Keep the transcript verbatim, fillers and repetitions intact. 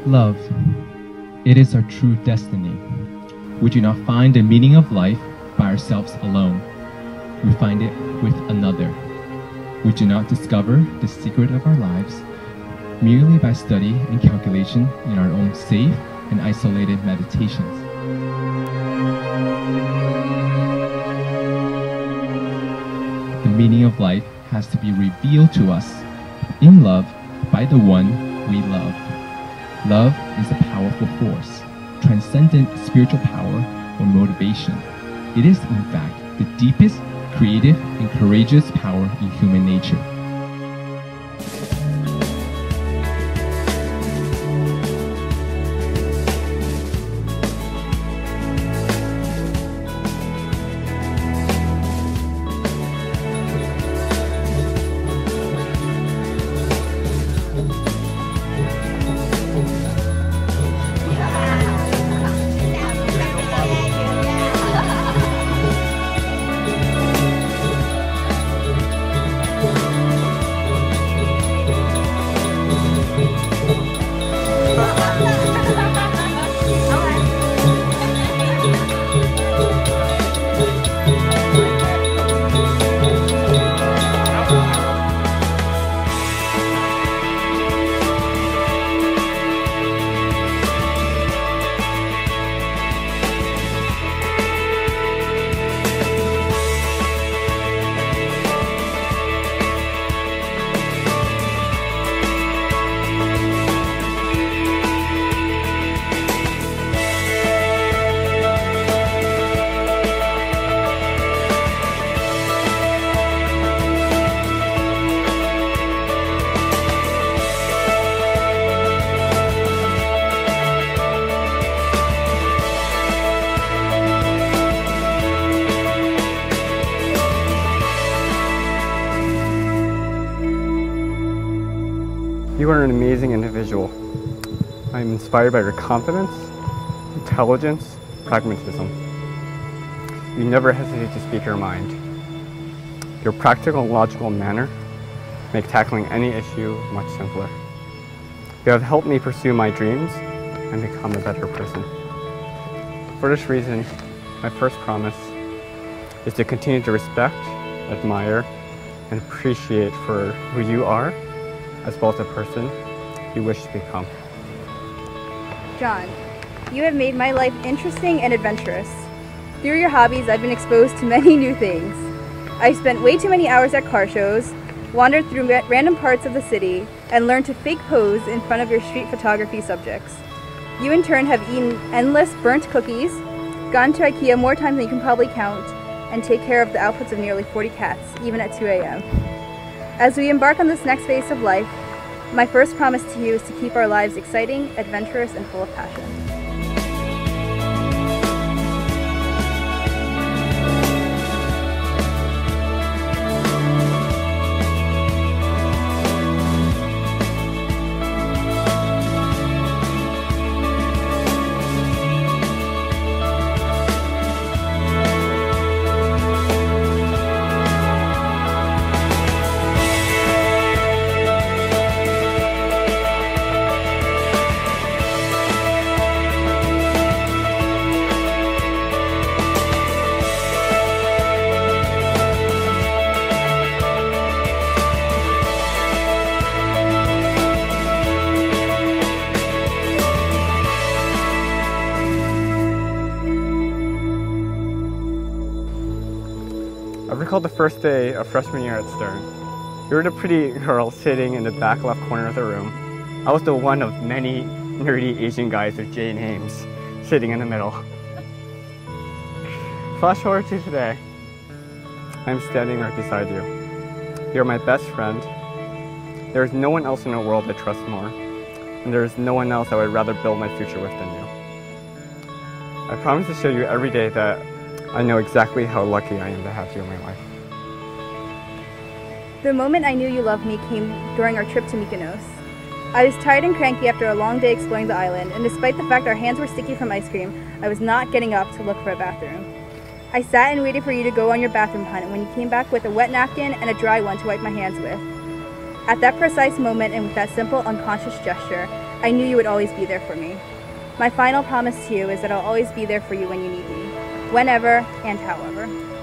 Love. It is our true destiny. We do not find the meaning of life by ourselves alone. We find it with another. We do not discover the secret of our lives merely by study and calculation in our own safe and isolated meditations. The meaning of life has to be revealed to us in love by the one we love. Love is a powerful force, transcendent spiritual power or motivation. It is, in fact, the deepest, creative, and courageous power in human nature. You are an amazing individual. I'm inspired by your confidence, intelligence, pragmatism. You never hesitate to speak your mind. Your practical and logical manner make tackling any issue much simpler. You have helped me pursue my dreams and become a better person. For this reason, my first promise is to continue to respect, admire, and appreciate for who you are, as well as the person you wish to become. John, you have made my life interesting and adventurous. Through your hobbies, I've been exposed to many new things. I've spent way too many hours at car shows, wandered through random parts of the city, and learned to fake pose in front of your street photography subjects. You in turn have eaten endless burnt cookies, gone to IKEA more times than you can probably count, and take care of the outputs of nearly forty cats, even at two A M As we embark on this next phase of life, my first promise to you is to keep our lives exciting, adventurous, and full of passion. I recall the first day of freshman year at Stern. You were the pretty girl sitting in the back left corner of the room. I was the one of many nerdy Asian guys with J names sitting in the middle. Flash forward to today. I'm standing right beside you. You're my best friend. There is no one else in the world I trust more, and there is no one else I would rather build my future with than you. I promise to show you every day that I know exactly how lucky I am to have you in my life. The moment I knew you loved me came during our trip to Mykonos. I was tired and cranky after a long day exploring the island, and despite the fact our hands were sticky from ice cream, I was not getting up to look for a bathroom. I sat and waited for you to go on your bathroom hunt when you came back with a wet napkin and a dry one to wipe my hands with. At that precise moment and with that simple, unconscious gesture, I knew you would always be there for me. My final promise to you is that I'll always be there for you when you need me, whenever and however.